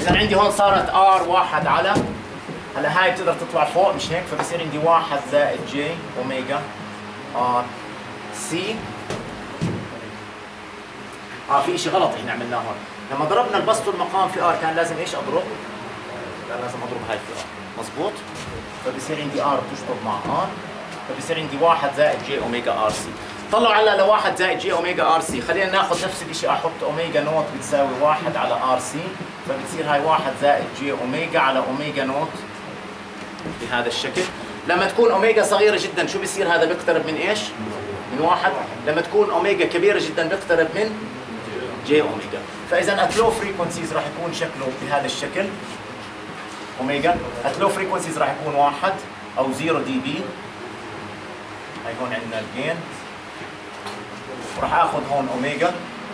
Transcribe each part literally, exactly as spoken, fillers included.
اذا عندي هون صارت ار واحد على، هلا هاي بتقدر تطلع فوق مش هيك؟ فبصير عندي واحد زائد جي اوميجا ار سي. اه في شيء غلط احنا عملناه هون، لما ضربنا البسط والمقام في ار كان لازم ايش اضرب؟ كان لازم اضرب هاي في ار، مضبوط؟ فبصير عندي ار تشطب مع ار، فبصير عندي واحد زائد جي اوميجا ار سي. طلعوا على لواحد زائد جي اوميجا ار سي، خلينا ناخذ نفس الشيء، احط اوميجا نوت بتساوي واحد على ار سي، فبتصير هاي واحد زائد جي اوميجا على اوميجا نوت بهذا الشكل. لما تكون اوميجا صغيره جدا شو بيصير؟ هذا بيقترب من ايش؟ من واحد. لما تكون اوميجا كبيره جدا بيقترب من جي اوميجا. فاذا ات لو فريكونسيز راح يكون شكله بهذا الشكل اوميجا، ات لو فريكونسيز راح يكون واحد او زيرو دي بي. هاي هون عندنا الجين، وراح اخذ هون اوميجا،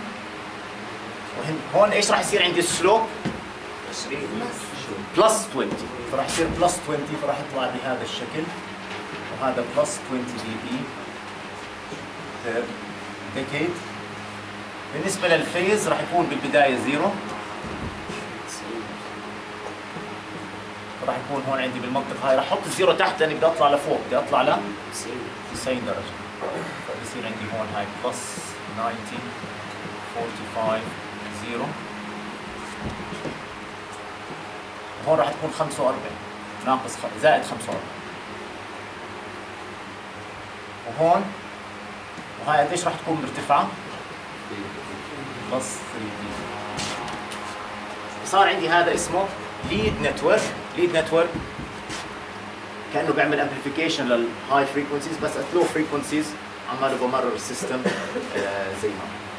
وهون ايش راح يصير عندي؟ السلوب بلس عشرين، فراح يصير بلس عشرين، فراح يطلع بهذا الشكل، وهذا بلس عشرين دي بي بير ديكيد. بالنسبه للفيز راح يكون بالبدايه زيرو، راح يكون هون عندي بالمنطقه هاي، راح احط الزيرو تحت لاني بدي اطلع لفوق، بدي اطلع ل تسعين درجه، فبصير عندي هون هاي بلس تسعين خمسة وأربعين زيرو، هون راح تكون خمسة وأربعين ناقص زائد خمسة وأربعين، وهون وهاي قديش راح تكون مرتفعه؟ بلس ثلاثة دي. صار عندي هذا اسمه ليد نتورك. ليد نتورك كانه بيعمل امبليفيكيشن للهاي فريكونسيز، بس ات لو فريكونسيز عماله بمرر السيستم زي ما